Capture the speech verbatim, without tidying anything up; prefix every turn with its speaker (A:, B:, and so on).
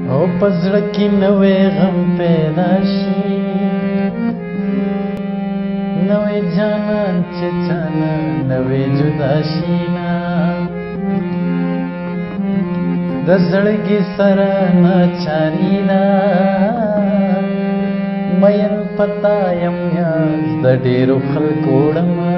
A: او پزړه کې نوې غم پیدا شي نوې جانان چې چانا نوې جدا شي نا د زړګي سره ناچاري دا مین پتا یم یاز د ډېرو خلکو وړمه